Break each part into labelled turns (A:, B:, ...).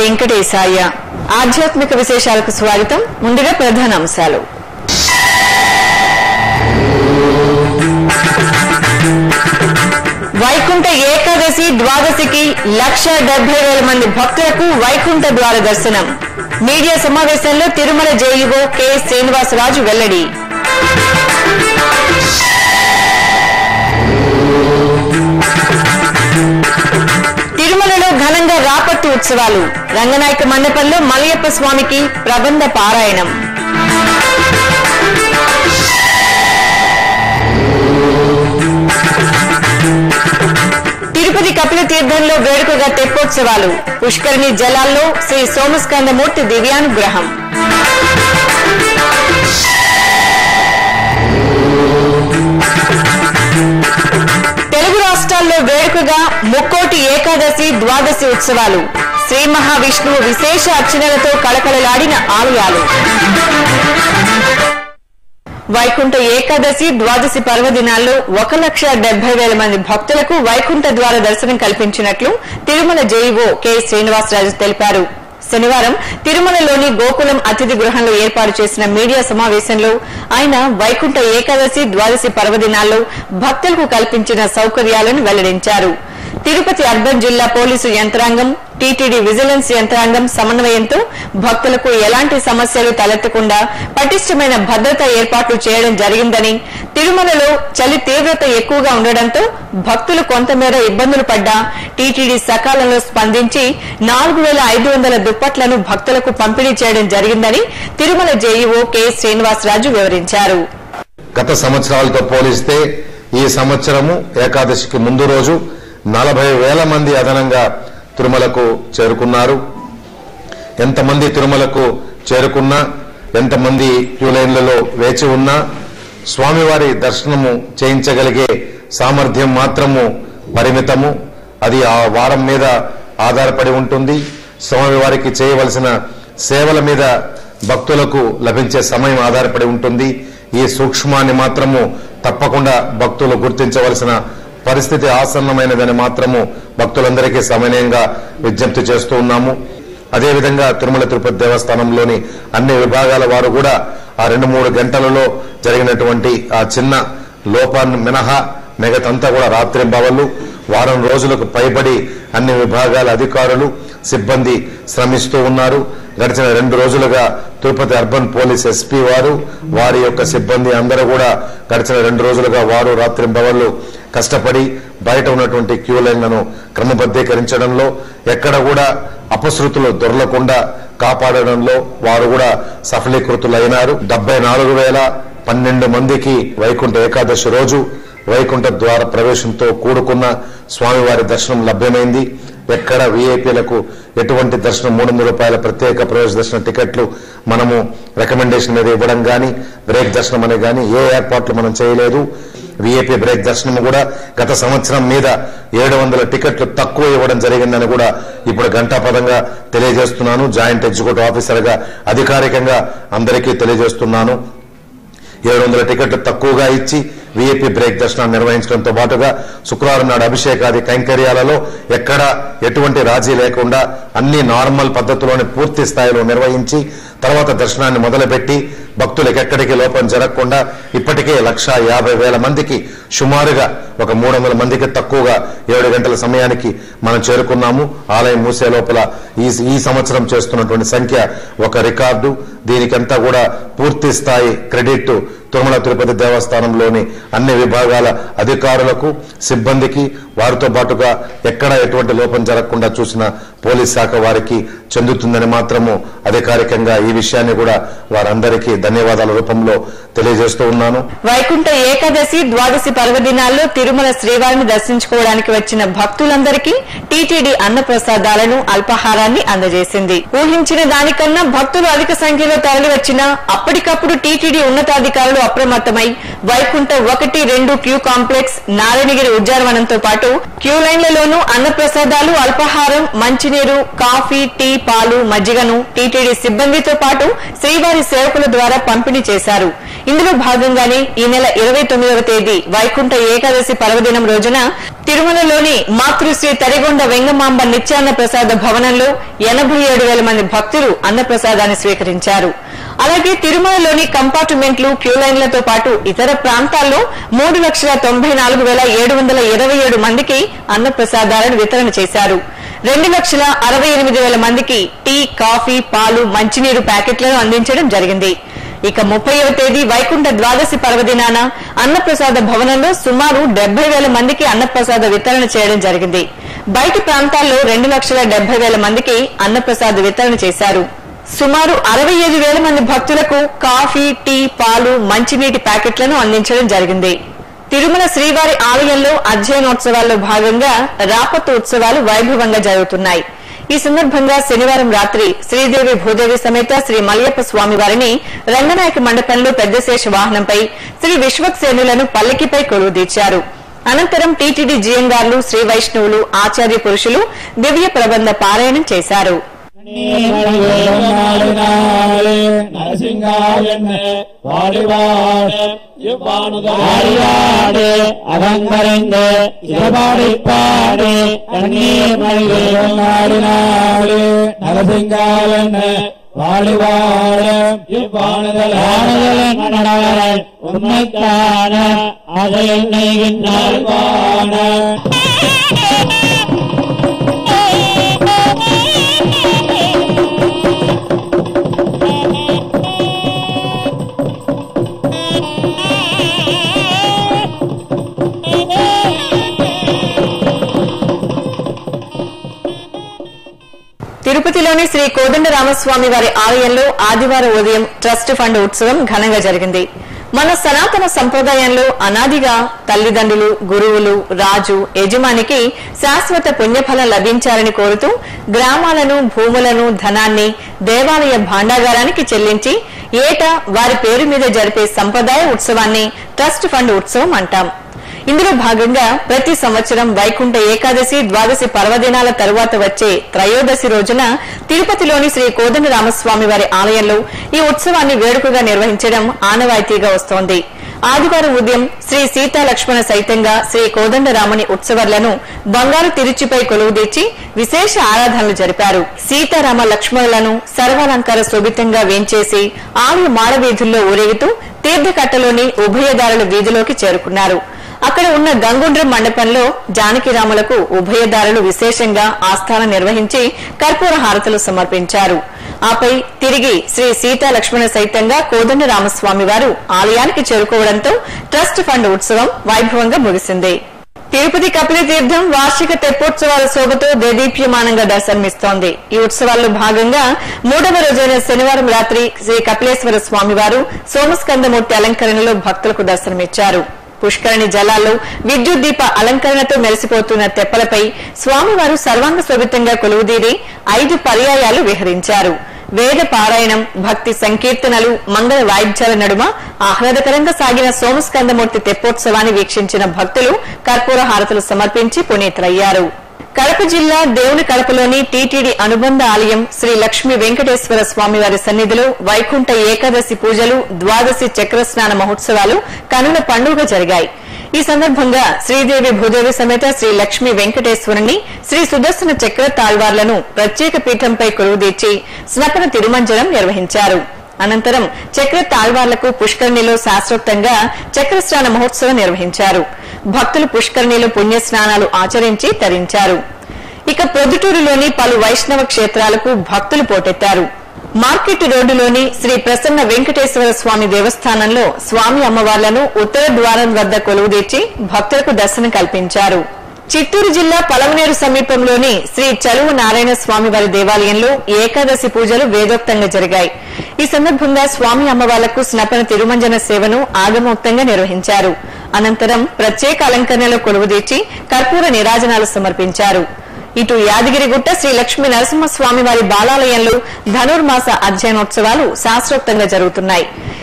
A: వెంకటేశాయ. ఆధ్యాత్మిక విశేషాలకు స్వాగతం. ముందుగా ప్రధాన అంశాలు. వైకుంఠ ఏకాదశి ద్వాదశికి 1,70,000 మంది భక్తులకు వైకుంఠ ద్వార దర్శనం. మీడియా సమావేశంలో తిరుమల జేఈఓ కె శ్రీనివాసరాజు వెల్లడి. తిరుమలలో ఘనంగా రాపత్తి ఉత్సవాలు. రంగనాయక మండపంలో మలయప్ప స్వామికి ప్రబంధ పారాయణం. తిరుపతి కపిల తీర్థంలో వేడుకగా తెప్పోత్సవాలు. పుష్కరిణి జలాల్లో శ్రీ సోమస్కందమూర్తి దివ్యానుగ్రహం. తెలుగు రాష్ట్రాల్లో వేడుకగా ముక్కోటి ఏకాదశి ద్వాదశి ఉత్సవాలు. శ్రీ మహావిష్ణువు విశేష అర్చనలతో కళకళలాడిన ఆలయాలు. వైకుంఠ ఏకాదశి ద్వాదశి పర్వదినాల్లో 1,70,000 మంది భక్తులకు వైకుంఠ ద్వార దర్శనం కల్పించినట్లు తిరుమల జేఈఓ కె శ్రీనివాసరాజు తెలిపారు. శనివారం తిరుమలలోని గోకులం అతిథి గృహంలో ఏర్పాటు చేసిన మీడియా సమావేశంలో ఆయన వైకుంఠ ఏకాదశి ద్వాదశి పర్వదినాల్లో భక్తులకు కల్పించిన సౌకర్యాలను వెల్లడించారు. తిరుపతి అర్బన్ జిల్లా పోలీసు యంత్రాంగం, టీటీడీ విజిలెన్స్ యంత్రాంగం సమన్వయంతో భక్తులకు ఎలాంటి సమస్యలు తలెత్తకుండా పటిష్టమైన భద్రతా ఏర్పాట్లు చేయడం జరిగిందని, తిరుమలలో చలి తీవ్రత ఎక్కువగా ఉండడంతో భక్తులు కొంతమేర ఇబ్బందులు పడ్డా టీటీడీ సకాలంలో స్పందించి 4,500 దుప్పట్లను భక్తులకు పంపిణీ చేయడం జరిగిందని తిరుమల జేఈఓ కె శ్రీనివాసరాజు వివరించారు.
B: గత సంవత్సరాలతో పోలిస్తే ఈ సంవత్సరము ఏకాదశికి ముందు రోజు 40,000 మంది అదనంగా తిరుమలకు చేరుకున్నారు. ఎంతమంది తిరుమలకు చేరుకున్నా, ఎంతమంది క్యూలైన్లలో వేచి ఉన్నా స్వామివారి దర్శనము చేయించగలిగే సామర్థ్యం మాత్రము పరిమితము. అది ఆ వారం మీద ఆధారపడి ఉంటుంది. స్వామివారికి చేయవలసిన సేవల మీద భక్తులకు లభించే సమయం ఆధారపడి ఉంటుంది. ఈ సూక్ష్మాన్ని మాత్రము తప్పకుండా భక్తులు గుర్తించవలసిన పరిస్థితి ఆసన్నమైనదని మాత్రము భక్తులందరికీ సమన్వయంగా విజ్ఞప్తి చేస్తూ ఉన్నాము. అదేవిధంగా తిరుమల తిరుపతి దేవస్థానంలోని అన్ని విభాగాల వారు కూడా ఆ 2-3 గంటలలో జరిగినటువంటి ఆ చిన్న లోపాన్ని మినహా మిగతంతా కూడా రాత్రింబవళ్లు వారం రోజులకు పైబడి అన్ని విభాగాల అధికారులు, సిబ్బంది శ్రమిస్తూ ఉన్నారు. గడిచిన 2 రోజులుగా తిరుపతి అర్బన్ పోలీస్ ఎస్పీ వారు, వారి యొక్క సిబ్బంది అందరూ కూడా గడిచిన 2 రోజులుగా వారు రాత్రింబవళ్లు కష్టపడి బయట ఉన్నటువంటి క్యూ లైన్లను క్రమబద్ధీకరించడంలో, ఎక్కడ కూడా అపశృతులు దొరలకుండా కాపాడడంలో వారు కూడా సఫలీకృతులైనారు. 74,012 మందికి వైకుంఠ ఏకాదశి రోజు వైకుంఠ ద్వార ప్రవేశంతో కూడుకున్న స్వామివారి దర్శనం లభ్యమైంది. ఎక్కడ వీఐపీలకు ఎటువంటి దర్శనం 300 రూపాయల ప్రత్యేక ప్రవేశ దర్శన టికెట్లు మనము రికమెండేషన్ మీద ఇవ్వడం గాని, బ్రేక్ దర్శనం అనే గాని ఏ ఏర్పాట్లు మనం చేయలేదు. వీఐపీ బ్రేక్ దర్శనం కూడా గత సంవత్సరం మీద 700 టికెట్లు తక్కువ ఇవ్వడం జరిగిందని కూడా ఇప్పుడు ఘంటాపదంగా తెలియజేస్తున్నాను. జాయింట్ ఎగ్జిక్యూటివ్ ఆఫీసర్ గా అధికారికంగా అందరికీ తెలియజేస్తున్నాను. 700 టికెట్లు తక్కువగా ఇచ్చి వీఐపీ బ్రేక్ దర్శనాన్ని నిర్వహించడంతో పాటుగా శుక్రవారం నాడు అభిషేకాది కైంకర్యాలలో ఎక్కడ ఎటువంటి రాజీ లేకుండా అన్ని నార్మల్ పద్ధతిలోనే పూర్తి స్థాయిలో నిర్వహించి తర్వాత దర్శనాన్ని మొదలుపెట్టి భక్తులకు ఎక్కడికి లోపం జరగకుండా ఇప్పటికే 1,50,000 మందికి సుమారుగా ఒక 300 మందికి తక్కువగా 7 గంటల సమయానికి మనం చేరుకున్నాము. ఆలయం మూసే లోపల ఈ సంవత్సరం చేస్తున్నటువంటి సంఖ్య ఒక రికార్డు. దీనికంతా కూడా పూర్తి స్థాయి క్రెడిట్ తిరుమల తిరుపతి దేవస్థానంలోని అన్ని విభాగాల అధికారులకు, సిబ్బందికి, వారితో పాటుగా ఎక్కడ ఎటువంటి లోపం జరగకుండా చూసిన పోలీస్ శాఖ వారికి చెందుతుందని మాత్రము అధికారికంగా ఈ విషయాన్ని కూడా వారందరికీ ధన్యవాదాల రూపంలో తెలియజేస్తూ ఉన్నాను.
A: వైకుంఠ ఏకాదశి ద్వాదశి పర్వదినాల్లో తిరుమల శ్రీవారిని దర్శించుకోవడానికి వచ్చిన భక్తులందరికీ టీటీడీ అన్నప్రసాదాలను, అల్పాహారాన్ని అందజేసింది. ఊహించిన దానికన్నా భక్తులు అధిక సంఖ్యలో తరలివచ్చినా అప్పటికప్పుడు టీటీడీ ఉన్నతాధికారులు అప్రమత్తమై వైకుంఠ 1-2 క్యూ కాంప్లెక్స్, నారాయణగిరి ఉద్యానవనంతో పాటు క్యూ లైన్లలోనూ అన్నప్రసాదాలు, అల్పాహారం, మంచినీరు, కాఫీ, టీ, పాలు, మజ్జిగను టీటీడీ సిబ్బందితో పాటు శ్రీవారి సేవకుల ద్వారా పంపిణీ చేశారు. ఇందులో భాగంగానే ఈ నెల 29వ తేదీ వైకుంఠ ఏకాదశి పర్వదినం రోజున తిరుమలలోని మాతృశ్రీ తరిగొండ వెంగమాంబ నిత్యాన్న ప్రసాద భవనంలో 87,000 మంది భక్తులు అన్నప్రసాదాన్ని స్వీకరించారు. అలాగే తిరుమలలోని కంపార్ట్మెంట్లు, క్యూ లైన్లతో పాటు ఇతర ప్రాంతాల్లో 3,94,727 మందికి అన్నప్రసాదాలను వితరణ చేశారు. 2,68,000 మందికి టీ, కాఫీ, పాలు, మంచినీరు ప్యాకెట్లను అందించడం జరిగింది. ఇక 30వ తేదీ వైకుంఠ ద్వాదశి పర్వదినాన అన్నప్రసాద భవనంలో సుమారు 70,000 మందికి అన్నప్రసాద వితరణ చేయడం జరిగింది. బయటి ప్రాంతాల్లో 2,70,000 మందికి అన్నప్రసాద వితరణ చేశారు. సుమారు 65,000 మంది భక్తులకు కాఫీ, టీ, పాలు, మంచినీటి ప్యాకెట్లను అందించడం జరిగింది. తిరుమల శ్రీవారి ఆలయంలో అధ్యయనోత్సవాల్లో భాగంగా రాపత్తు ఉత్సవాలు వైభవంగా జరుగుతున్నాయి. ఈ సందర్భంగా శనివారం రాత్రి శ్రీదేవి భూదేవి సమేత శ్రీ మలయప్ప స్వామి వారిని రంగనాయక మండపంలో పెద్దశేష వాహనంపై శ్రీ విశ్వక్సేనులను పల్లకిపై కొలువుదీర్చారు. అనంతరం టీటీడీ జీఎంగార్లు, శ్రీ వైష్ణవులు, ఆచార్య పురుషులు దివ్య ప్రబంధ పారాయణం చేశారు. తిరుపతిలోని శ్రీ కోదండరామస్వామి వారి ఆలయంలో ఆదివారం ఉదయం ట్రస్ట్ ఫండ్ ఉత్సవం ఘనంగా జరిగింది. మన సనాతన సంప్రదాయంలో అనాదిగా తల్లిదండ్రులు, గురువులు, రాజు, యజమానికి శాశ్వత పుణ్యఫలం లభించాలని కోరుతూ గ్రామాలను, భూములను, ధనాన్ని దేవాలయ భాండాగారానికి చెల్లించి ఏటా వారి పేరు మీద జరిపే సంప్రదాయ ఉత్సవాన్ని ట్రస్ట్ ఫండ్ ఉత్సవం అంటాం. ఇందులో భాగంగా ప్రతి సంవత్సరం వైకుంఠ ఏకాదశి, ద్వాదశి పర్వదినాల తరువాత వచ్చే త్రయోదశి రోజున తిరుపతిలోని శ్రీ కోదండరామస్వామి వారి ఆలయంలో ఈ ఉత్సవాన్ని వేడుకగా నిర్వహించడం ఆనవాయితీగా వస్తోంది. ఆదివారం ఉదయం శ్రీ సీతా లక్ష్మణ సైతంగా శ్రీ కోదండరాముని ఉత్సవాలను బంగారు తిరుచిపై కొలువుదీర్చి విశేష ఆరాధనలు జరిపారు. సీతారామ లక్ష్మణులను సర్వాలంకార శోభితంగా వేంచేసి ఆలయ మాడవీధుల్లో ఊరేగుతూ తీర్థకట్టలోని ఉభయదారుల వీధిలోకి చేరుకున్నారు. అక్కడ ఉన్న గంగుండ్రం మండపంలో జానకిరాములకు ఉభయదారులు విశేషంగా ఆస్థానం నిర్వహించి కర్పూర హారతులు సమర్పించారు. ఆపై తిరిగి శ్రీ సీతా లక్ష్మణ సైతంగా కోదండరామస్వామి వారు ఆలయానికి చేరుకోవడంతో ట్రస్ట్ ఫండ్ ఉత్సవం వైభవంగా ముగిసింది. తిరుపతి కపిల తీర్థం వార్షిక తెప్పోత్సవాల శోభతో దేదీప్యమానంగా దర్శనమిస్తోంది. ఈ ఉత్సవాల్లో భాగంగా 3వ రోజైన శనివారం రాత్రి శ్రీ కపిలేశ్వర స్వామి వారు సోమస్కందమూర్తి అలంకరణలో భక్తులకు దర్శనమిచ్చారు. పుష్కరిణి జలాల్లో విద్యుత్ దీప అలంకరణతో మెరిసిపోతున్న తెప్పలపై స్వామివారు సర్వాంగ శోభితంగా కొలువుదీరి 5 పర్యాయాలు విహరించారు. వేద పారాయణం, భక్తి సంకీర్తనలు, మంగళ వాయిద్యాల నడుమ ఆహ్లాదకరంగా సాగిన సోమస్కందమూర్తి తెప్పోత్సవాన్ని వీక్షించిన భక్తులు కర్పూర హారతులు సమర్పించి పునీతులయ్యారు. కడప జిల్లా దేవుని కడపలోని టీటీడీ అనుబంధ ఆలయం శ్రీ లక్ష్మీ వెంకటేశ్వర స్వామి వారి సన్నిధిలో వైకుంఠ ఏకాదశి పూజలు, ద్వాదశి చక్రస్నాన మహోత్సవాలు కనుల పండుగ జరిగాయి. ఈ సందర్భంగా శ్రీదేవి భూదేవి సమేత శ్రీ లక్ష్మీ వెంకటేశ్వరుని, శ్రీ సుదర్శన చక్ర తాళ్వార్లను ప్రత్యేక పీఠంపై కొలువుదీర్చి స్నపన తిరుమంజనం నిర్వహించారు. అనంతరం చక్ర తాళ్వార్లకు పుష్కరిణిలో శాస్త్రోక్తంగా చక్రస్నాన మహోత్సవం నిర్వహించారు. భక్తులు పుష్కరిణిలో పుణ్యస్నానాలు ఆచరించి తరించారు. ఇక ప్రొద్దుటూరులోని పలు వైష్ణవ క్షేత్రాలకు భక్తులు పోటెత్తారు. మార్కెట్ రోడ్డులోని శ్రీ ప్రసన్న వెంకటేశ్వర స్వామి దేవస్థానంలో స్వామి అమ్మవార్లను ఉత్తర ద్వారం వద్ద కొలువుదీర్చి భక్తులకు దర్శనం కల్పించారు. చిత్తూరు జిల్లా పలమనేరు సమీపంలోని శ్రీ చలువ నారాయణ స్వామి వారి దేవాలయంలో ఏకాదశి పూజలు వేదోక్తంగా జరిగాయి. ఈ సందర్భంగా స్వామి అమ్మవార్లకు స్నపన తిరుమంజన సేవను ఆగమోక్తంగా నిర్వహించారు. అనంతరం ప్రత్యేక అలంకరణలో కొలువుదీర్చి కర్పూర నీరాజనాలు సమర్పించారు. ఇటు యాదగిరిగుట్ట శ్రీ లక్ష్మీ నరసింహస్వామి వారి బాలాలయంలో ధనుర్మాస అధ్యయనోత్సవాలు శాస్త్రోక్తంగా జరుగుతున్నాయి.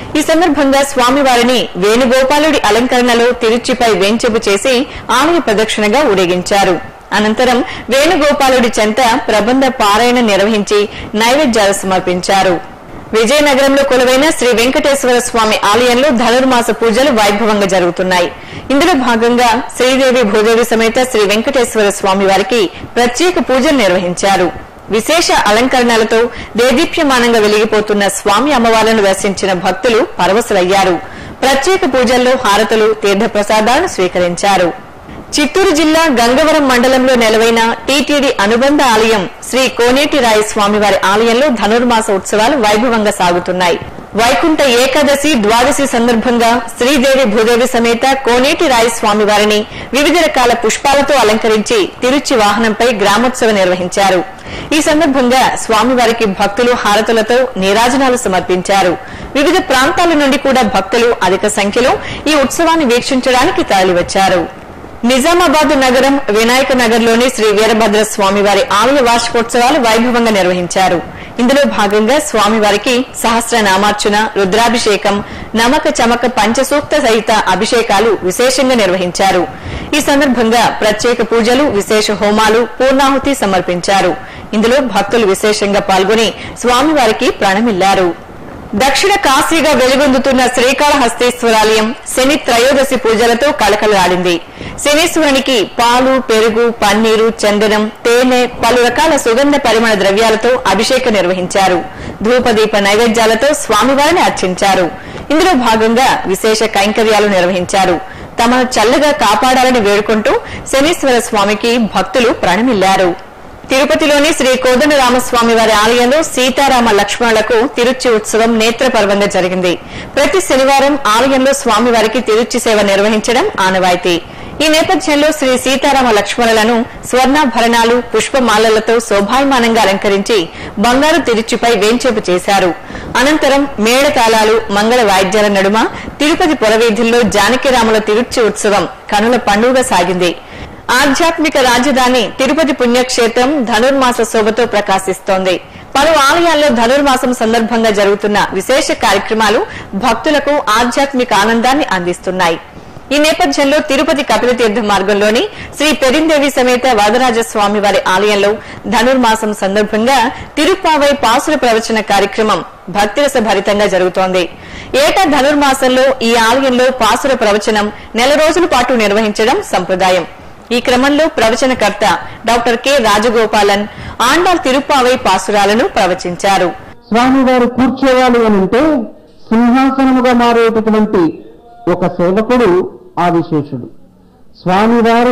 A: ఈ సందర్భంగా స్వామివారిని వేణుగోపాలుడి అలంకరణలో తిరుచిపై వేంచెపు చేసి ఆలయ ప్రదక్షిణగా ఊరేగించారు. అనంతరం వేణుగోపాలుడి చెంత ప్రబంధ పారాయణ నిర్వహించి నైవేద్యాలు సమర్పించారు. విజయనగరంలో కొలువైన శ్రీ వెంకటేశ్వర స్వామి ఆలయంలో ధనుర్మాస పూజలు వైభవంగా జరుగుతున్నాయి. ఇందులో భాగంగా శ్రీదేవి భూదేవి సమేత శ్రీ వెంకటేశ్వర స్వామి వారికి ప్రత్యేక పూజలు నిర్వహించారు. విశేష అలంకరణలతో దేదీప్యమానంగా వెలిగిపోతున్న స్వామి అమ్మవార్లను దర్శించిన భక్తులు పరవశులయ్యారు. ప్రత్యేక పూజల్లో హారతులు, తీర్థప్రసాదాలను స్వీకరించారు. చిత్తూరు జిల్లా గంగవరం మండలంలో నెలవైన టీటీడీ అనుబంధ ఆలయం శ్రీ కోనేటి రాయ స్వామివారి ఆలయంలో ధనుర్మాస ఉత్సవాలు వైభవంగా సాగుతున్నాయి. వైకుంఠ ఏకాదశి, ద్వాదశి సందర్భంగా శ్రీదేవి భూదేవి సమేత కోనేటి రాయ స్వామివారిని వివిధ రకాల పుష్పాలతో అలంకరించి తిరుచి వాహనంపై గ్రామోత్సవం నిర్వహించారు. ఈ సందర్భంగా స్వామివారికి భక్తులు హారతులతో నీరాజనాలు సమర్పించారు. వివిధ ప్రాంతాల నుండి కూడా భక్తులు అధిక సంఖ్యలో ఈ ఉత్సవాన్ని వీక్షించడానికి తరలివచ్చారు. నిజామాబాద్ నగరం వినాయక నగర్లోని శ్రీ వీరభద్ర స్వామివారి ఆలయ వార్షికోత్సవాలు వైభవంగా నిర్వహించారు. ఇందులో భాగంగా స్వామివారికి సహస్రనామార్చన, రుద్రాభిషేకం, నమక చమక పంచసూక్త సహిత అభిషేకాలు విశేషంగా నిర్వహించారు. ఈ సందర్భంగా ప్రత్యేక పూజలు, విశేష హోమాలు, పూర్ణాహుతి సమర్పించారు. ఇందులో భక్తులు విశేషంగా పాల్గొని స్వామివారికి ప్రణమిల్లారు. దక్షిణ కాశీగా వెలుగొందుతున్న శ్రీకాళహస్తీశ్వరాలయం శని త్రయోదశి పూజలతో కళకళలాడింది. శనీశ్వరునికి పాలు, పెరుగు, పన్నీరు, చందనం, తేనె, పలు రకాల సుగంధ పరిమళ ద్రవ్యాలతో అభిషేకం నిర్వహించారు. ధూపదీప నైవేద్యాలతో స్వామివారిని అర్చించారు. ఇందులో భాగంగా విశేష కైంకర్యాలు నిర్వహించారు. తమను చల్లగా కాపాడాలని వేడుకుంటూ శనీశ్వర స్వామికి భక్తులు ప్రణమిల్లారు. తిరుపతిలోని శ్రీ కోదండరామస్వామి వారి ఆలయంలో సీతారామ లక్ష్మణులకు తిరుచి ఉత్సవం నేత్రపర్వంగా జరిగింది. ప్రతి శనివారం ఆలయంలో స్వామివారికి తిరుచి సేవ నిర్వహించడం ఆనవాయితీ. ఈ నేపథ్యంలో శ్రీ సీతారామ లక్ష్మణులను స్వర్ణాభరణాలు, పుష్పమాలలతో శోభాయమానంగా అలంకరించి బంగారు తిరుచిపై వేంచేపు చేశారు. అనంతరం మేళతాళాలు, మంగళ వాయిద్యాల నడుమ తిరుపతి పొరవీధుల్లో జానకిరాముల తిరుచి ఉత్సవం కనుల పండుగ సాగింది. ఆధ్యాత్మిక రాజధాని తిరుపతి పుణ్యక్షేత్రం ధనుర్మాస శోభతో ప్రకాశిస్తోంది. పలు ఆలయాల్లో ధనుర్మాసం సందర్భంగా జరుగుతున్న విశేష కార్యక్రమాలు భక్తులకు ఆధ్యాత్మిక ఆనందాన్ని అందిస్తున్నాయి. ఈ నేపథ్యంలో తిరుపతి కపిలతీర్థ మార్గంలోని శ్రీ పెరిందేవి సమేత వరదరాజస్వామి వారి ఆలయంలో ధనుర్మాసం సందర్భంగా తిరుప్పావై పాసుర ప్రవచన కార్యక్రమం భక్తిరస భరితంగా జరుగుతోంది. ఏటా ధనుర్మాసంలో ఈ ఆలయంలో పాసుర ప్రవచనం నెల రోజుల పాటు నిర్వహించడం సంప్రదాయం. ఈ క్రమంలో ప్రవచనకర్త డాక్టర్ కె రాజగోపాలన్ ఆండాల్ తిరుప్పావై పాసురాలను ప్రవచించారు.
C: స్వామివారు కూర్చోవాలి అనంటే సింహాసనముగా మారేటటువంటి ఒక సేవకుడు ఆదిశేషుడు. స్వామివారు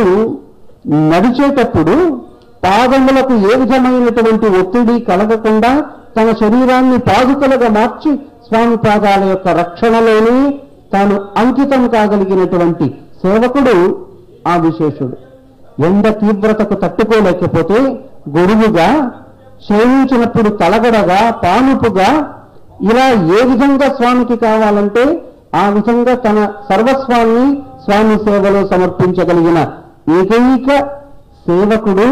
C: నడిచేటప్పుడు పాదములకు ఏ విధమైనటువంటి ఒత్తిడి కలగకుండా తన శరీరాన్ని పాదుకలుగా మార్చి స్వామి పాదాల యొక్క రక్షణలోనే తాను అంకితం కాగలిగినటువంటి సేవకుడు ఆదిశేషుడు. ఎండ తీవ్రతకు తట్టుకోలేకపోతే గొడుగుగా, శయనించినప్పుడు తలగడగా, పానుపుగా, ఇలా ఏ విధంగా స్వామికి కావాలంటే ఆ విధంగా తన సర్వస్వాన్ని స్వామి సేవలో సమర్పించగలిగిన ఏకైక సేవకుడు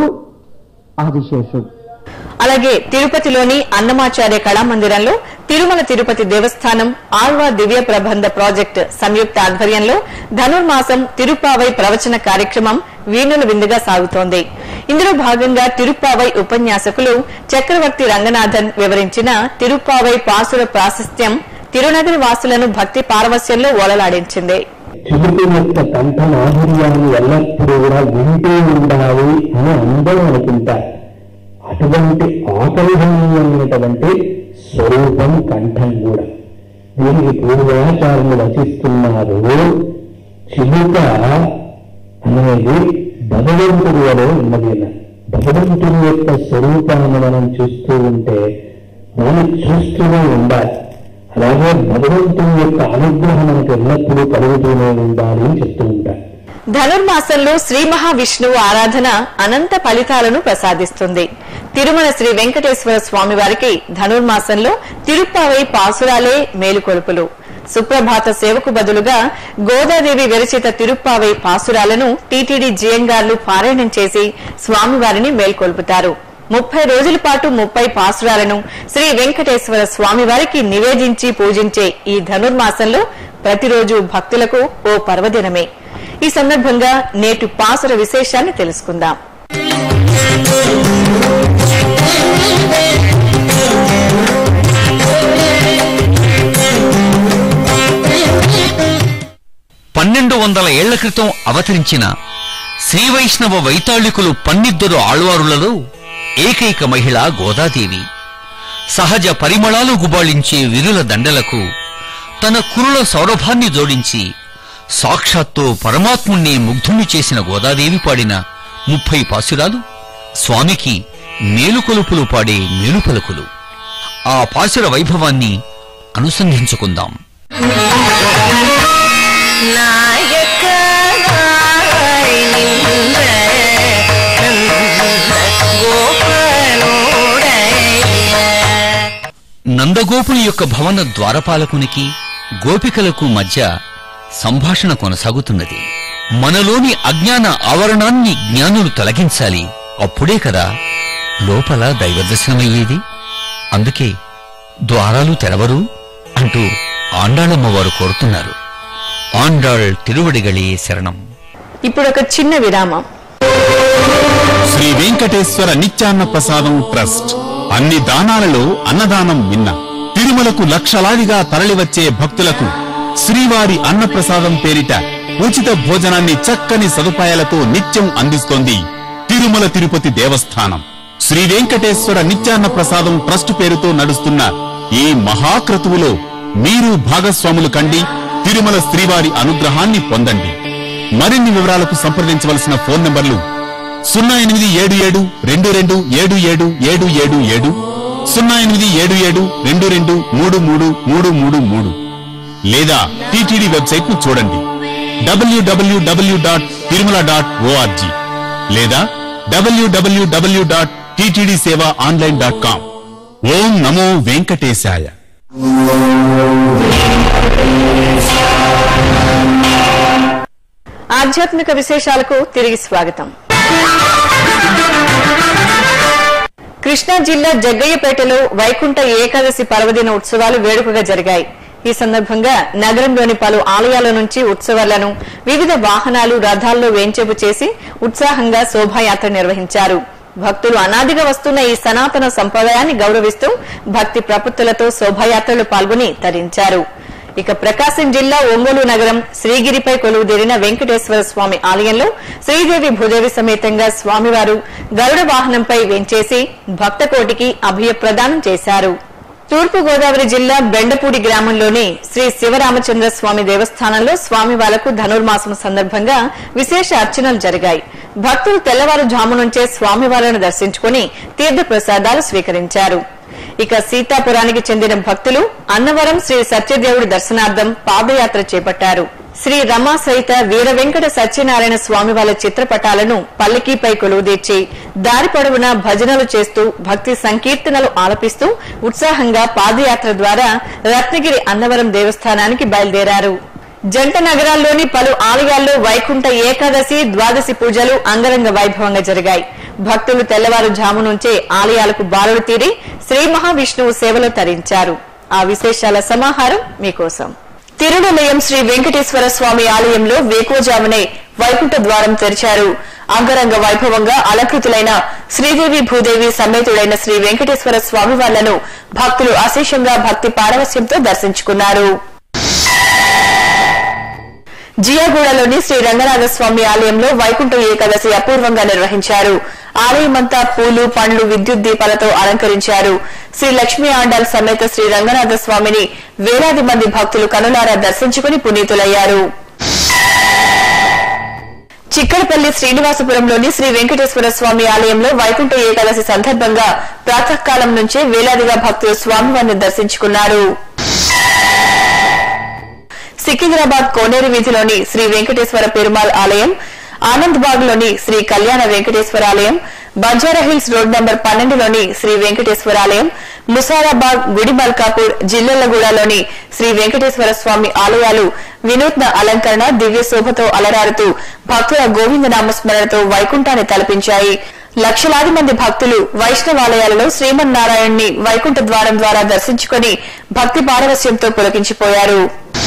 C: ఆదిశేషుడు.
A: అలాగే తిరుపతిలోని అన్నమాచార్య కళామందిరంలో తిరుమల తిరుపతి దేవస్థానం ఆళ్వార్ దివ్య ప్రబంధ ప్రాజెక్టు సంయుక్త ఆధ్వర్యంలో ధనుర్మాసం తిరుప్పావై ప్రవచన కార్యక్రమం వీణుల విందుగా సాగుతోంది. ఇందులో భాగంగా తిరుప్పావై ఉపన్యాసకులు చక్రవర్తి రంగనాథన్ వివరించిన తిరుప్పావై పాసుర ప్రాశస్త్యం తిరునగరి వాసులను భక్తి పారవస్యంలో ఓలలాడించింది.
C: కంఠ మాధుర్యాన్ని ఎల్లప్పుడూ కూడా వింటూ ఉండాలి అని అందరూ అనుకుంటారు. అటువంటి ఆకర్షణీయమైనటువంటి స్వరూపం కంఠం కూడా. దీనికి పూర్వాచార్యులు రచిస్తున్నారు. చిలుక అనేది భగవంతుడి వలె ఉన్నది. భగవంతుడి యొక్క స్వరూపాన్ని మనం చూస్తూ ఉంటే మనం చూస్తూనే ఉండాలి. అలాగే భగవంతుని యొక్క అనుగ్రహం మనకు ఎల్లప్పుడూ కలుగుతూనే ఉండాలి అని చెప్తూ ఉంటారు.
A: ధనుర్మాసంలో శ్రీ మహావిష్ణువు ఆరాధన అనంత ఫలితాలను ప్రసాదిస్తుంది. తిరుమల శ్రీ వెంకటేశ్వర స్వామి వారికి ధనుర్మాసంలో తిరుప్పావై పాసురాలే మేలుకొలుపులు. సుప్రభాత సేవకు బదులుగా గోదాదేవి విరచిత తిరుప్పావై పాసురాలను టీటీడీ జియంగార్లు పారాయణం చేసి స్వామివారిని మేల్కొల్పుతారు. 30 రోజుల పాటు 30 పాసురాలను శ్రీ వెంకటేశ్వర స్వామి వారికి నివేదించి పూజించే ఈ ధనుర్మాసంలో ప్రతిరోజు భక్తులకు ఓ పర్వదినమే. ఈ సందర్భంగా నేటి పాసుర విశేషాన్ని తెలుసుకుందాం.
D: ఏళ్ల క్రితం అవతరించిన శ్రీవైష్ణవ వైతాళికులు 12 ఆళ్వారులలో ఏకైక మహిళ గోదాదేవి. సహజ పరిమళాలు గుబాళించే విరుల దండలకు తన కురుల సౌరభాన్ని జోడించి సాక్షాత్తు పరమాత్ముణ్ణి ముగ్ధుణ్ణి చేసిన గోదాదేవి పాడిన 30 పాసురాలు స్వామికి మేలుకొలుపులు పాడే మేలుపలుకులు. ఆ పాసుర వైభవాన్ని అనుసంధించుకుందాం. నందగోపుని యొక్క భవన ద్వారపాలకునికి గోపికలకు మధ్య సంభాషణ కొనసాగుతున్నది. మనలోని అజ్ఞాన ఆవరణాన్ని జ్ఞానులు తొలగించాలి. అప్పుడే కదా లోపల దైవదర్శనమయ్యేది. అందుకే ద్వారాలు తెరవరు అంటూ ఆండాళమ్మవారు కోరుతున్నారు. ఆండాళ్ తిరువడిగళే శరణం.
A: ఇప్పుడొక చిన్న విరామం.
E: శ్రీ వెంకటేశ్వర నిత్యాన్న ప్రసాదం ట్రస్ట్ అన్ని దానాలలో అన్నదానం మిన్న. తిరుమలకు లక్షలాదిగా తరలివచ్చే భక్తులకు శ్రీవారి అన్నప్రసాదం పేరిట ఉచిత భోజనాన్ని చక్కని సదుపాయాలతో నిత్యం అందిస్తోంది తిరుమల తిరుపతి దేవస్థానం. శ్రీ వెంకటేశ్వర నిత్యాన్న ప్రసాదం ట్రస్ట్ పేరుతో నడుస్తున్న ఈ మహాక్రతువులో మీరు భాగస్వాములు కండి. తిరుమల శ్రీవారి అనుగ్రహాన్ని పొందండి. మరిన్ని వివరాలకు సంప్రదించవలసిన ఫోన్ నంబర్లు 0877227777, 087722333333 లేదా టీటీడీ వెబ్సైట్ ను చూడండి www.tirumala.org లేదా www.ttdsevaonline.com. ఓం నమో వెంకటేశాయ.
A: ఆధ్యాత్మిక విశేషాలకు తిరిగి స్వాగతం. కృష్ణా జిల్లా జగ్గయ్యపేటలో వైకుంఠ ఏకాదశి పర్వదిన ఉత్సవాలు వేడుకగా జరిగాయి. ఈ సందర్భంగా నగరంలోని పలు ఆలయాల నుంచి ఉత్సవాలను వివిధ వాహనాలు రథాల్లో వేంచేపు చేసి ఉత్సాహంగా శోభాయాత్ర నిర్వహించారు. భక్తులు అనాదిగా వస్తున్న ఈ సనాతన సంప్రదాయాన్ని గౌరవిస్తూ భక్తి ప్రపత్తులతో శోభాయాత్రలో పాల్గొని తరించారు. ఇక ప్రకాశం జిల్లా ఒంగోలు నగరం శ్రీగిరిపై కొలువుదీరిన వెంకటేశ్వర స్వామి ఆలయంలో శ్రీదేవి భూదేవి సమేతంగా స్వామివారు గరుడ వాహనంపై వెంచేసి భక్తకోటికి అభయ ప్రదానం చేశారు. తూర్పు గోదావరి జిల్లా బెండపూడి గ్రామంలోని శ్రీ శివరామచంద్ర స్వామి దేవస్థానంలో స్వామివార్లకు ధనుర్మాసం సందర్భంగా విశేష అర్చనలు జరిగాయి. భక్తులు తెల్లవారుజాము నుంచే స్వామివారిని దర్శించుకుని తీర్థ ప్రసాదాలు స్వీకరించారు. ఇక సీతాపురానికి చెందిన భక్తులు అన్నవరం శ్రీ సత్యదేవుడి దర్శనార్థం పాదయాత్ర చేపట్టారు. శ్రీ రమా సహిత వీర వెంకట సత్యనారాయణ స్వామి వారి చిత్రపటాలను పల్లకీపై కొలువుదీర్చి దారి పొడవునా భజనలు చేస్తూ భక్తి సంకీర్తనలు ఆలపిస్తూ ఉత్సాహంగా పాదయాత్ర ద్వారా రత్నగిరి అన్నవరం దేవస్థానానికి బయలుదేరారు. జంట నగరాల్లోని పలు ఆలయాల్లో వైకుంఠ ఏకాదశి ద్వాదశి పూజలు అంగరంగ వైభవంగా జరిగాయి. భక్తులు తెల్లవారుజాము నుంచే ఆలయాలకు బారులు తీరి శ్రీ మహావిష్ణువు సేవలో తరించారు. ఆ విశేషాల సమాహారం మీకోసం. తిరుమలయం శ్రీ వెంకటేశ్వర స్వామి ఆలయంలో వేకువజామునే వైకుంఠ ద్వారం తెరిచారు. అంగరంగ వైభవంగా అలంకృతులైన శ్రీదేవి భూదేవి సమేతుడైన శ్రీ వెంకటేశ్వర స్వామి వాళ్లను భక్తులు అశేషంగా భక్తి పారవస్యంతో దర్శించుకున్నారు. జియాగూడలోని శ్రీ రంగనాథస్వామి ఆలయంలో వైకుంఠ ఏకాదశి అపూర్వంగా నిర్వహించారు. ఆలయమంతా పూలు పండ్లు విద్యుత్ దీపాలతో అలంకరించారు. శ్రీ లక్ష్మీ ఆండాల్ సమేత శ్రీ రంగనాథ స్వామిని వేలాది మంది భక్తులు కనులారా దర్శించుకుని పునీతులయ్యారు. చిక్కడపల్లి శ్రీనివాసపురంలోని శ్రీ వెంకటేశ్వర స్వామి ఆలయంలో వైకుంఠ ఏకాదశి సందర్భంగా ప్రాతకాలం నుంచే వేలాదిగా భక్తులు స్వామివారిని దర్శించుకున్నారు. సికింద్రాబాద్ కోనేరు వీధిలోని శ్రీ వెంకటేశ్వర పెరుమాళ్ ఆలయం, ఆనంద్ బాగ్ లోని శ్రీ కళ్యాణ వెంకటేశ్వర ఆలయం, బంజారాహిల్స్ రోడ్ నంబర్ 12లోని శ్రీ వెంకటేశ్వర ఆలయం, ముసారాబాగ్, గుడిమల్కాపూర్, జిల్లెళ్లగూడలోని శ్రీ వెంకటేశ్వర స్వామి ఆలయాలు వినూత్న అలంకరణ దివ్య శోభతో అలరారుతూ భక్తుల గోవింద నామస్మరణతో వైకుంఠాన్ని తలపించాయి. లక్షలాది మంది భక్తులు వైష్ణవాలయాలలో శ్రీమన్నారాయణ్ణి వైకుంఠ ద్వారం ద్వారా దర్శించుకుని భక్తి పారవస్యంతో పులకించిపోయారు.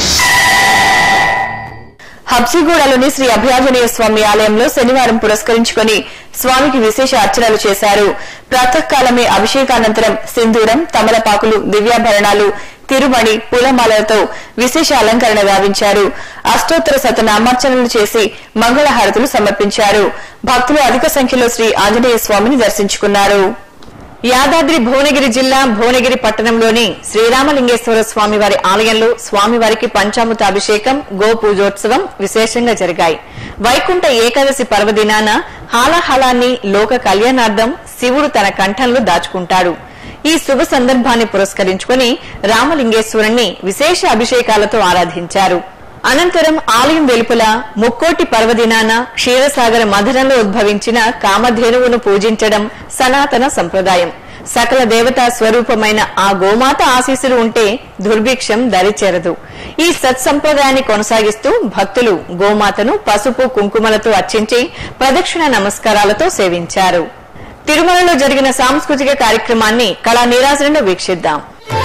A: హబ్సిగూడలోని శ్రీ అభయాంజనేయ స్వామి ఆలయంలో శనివారం పురస్కరించుకుని స్వామికి విశేష అర్చనలు చేశారు. ప్రాతకాలమే అభిషేకానంతరం సింధూరం, తమలపాకులు, దివ్యాభరణాలు, తిరుమణి, పూలమాలలతో విశేష అలంకరణ గావించారు. అష్టోత్తర శతనామార్చనలు చేసి మంగళహారతులు సమర్పించారు. భక్తులు అధిక సంఖ్యలో శ్రీ ఆంజనేయ స్వామిని దర్శించుకున్నారు. యాదాద్రి భువనగిరి జిల్లా భువనగిరి పట్టణంలోని శ్రీరామలింగేశ్వర స్వామివారి ఆలయంలో స్వామివారికి పంచామృత అభిషేకం, గోపూజోత్సవం విశేషంగా జరిగాయి. వైకుంఠ ఏకాదశి పర్వదినాన హాలాహలాన్ని లోక కళ్యాణార్థం శివుడు తన కంఠంలో దాచుకుంటాడు. ఈ శుభ సందర్భాన్ని పురస్కరించుకుని రామలింగేశ్వరుణ్ణి విశేష అభిషేకాలతో ఆరాధించారు. అనంతరం ఆలయం వెలుపల ముక్కోటి పర్వదినాన క్షీరసాగర మధురంలో ఉద్భవించిన కామధేనువును పూజించడం సనాతన సంప్రదాయం. సకల దేవతా స్వరూపమైన ఆ గోమాత ఆశీస్సులు ఉంటే దుర్భిక్షం దరిచేరదు. ఈ సత్సంప్రదాయాన్ని కొనసాగిస్తూ భక్తులు గోమాతను పసుపు కుంకుమలతో అర్చించి ప్రదక్షిణ నమస్కారాలతో సేవించారు. తిరుమలలో జరిగిన సాంస్కృతిక కార్యక్రమాన్ని కళా నీరాజనంలో వీక్షిద్దాం.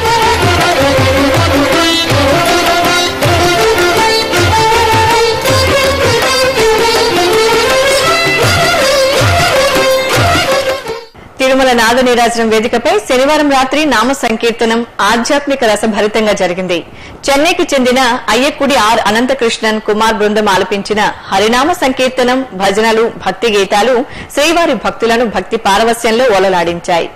A: తిరుమల నాద నీరాజనం వేదికపై శనివారం రాత్రి నామ సంకీర్తనం ఆధ్యాత్మిక రసభరితంగా జరిగింది. చెన్నైకి చెందిన అయ్యక్కుడి ఆర్ అనంతకృష్ణన్ కుమార్ బృందం ఆలపించిన హరినామ సంకీర్తనం, భజనలు, భక్తి గీతాలు శ్రీవారి భక్తులను భక్తి పారవస్యంలో ఓలలాడించాయి.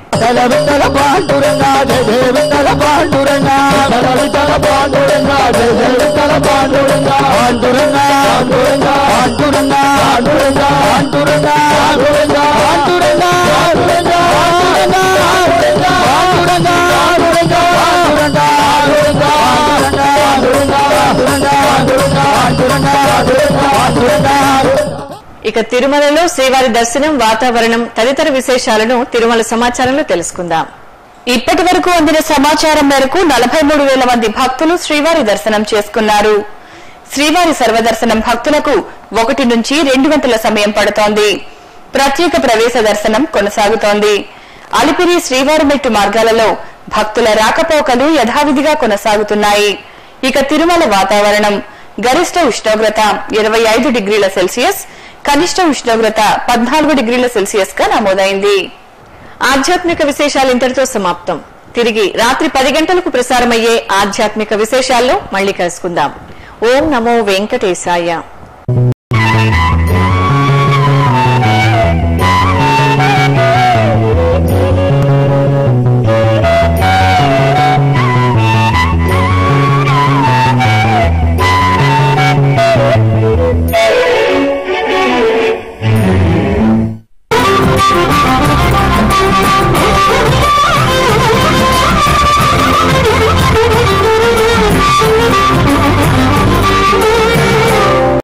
A: ఇక తిరుమలలో శ్రీవారి దర్శనం, వాతావరణం తదితర విశేషాలను తిరుమల సమాచారంలో తెలుసుకుందాం. ఇప్పటి వరకు అందిన సమాచారం మేరకు 43,000 మంది భక్తులు శ్రీవారి దర్శనం చేసుకున్నారు. శ్రీవారి సర్వదర్శనం భక్తులకు 1 నుంచి 2 గంటల సమయం పడుతోంది. ప్రత్యేక ప్రవేశ దర్శనం కొనసాగుతోంది. అలిపిరి శ్రీవారిమెట్టు మార్గాలలో భక్తుల రాకపోకలు యథావిధిగా కొనసాగుతున్నాయి. ఇక తిరుమల వాతావరణం గరిష్ట ఉష్ణోగ్రత 25 డిగ్రీల సెల్సియస్, కనిష్ట ఉష్ణోగ్రత 14 డిగ్రీల సెల్సియస్ గా నమోదైంది. ఆధ్యాత్మిక విశేషాలు ఇంతటితో సమాప్తం. తిరిగి రాత్రి 10 గంటలకు ప్రసారమయ్యే ఆధ్యాత్మిక విశేషాల్లో మళ్లీ కలుసుకుందాం. ఓం నమో వెంకటేశాయ.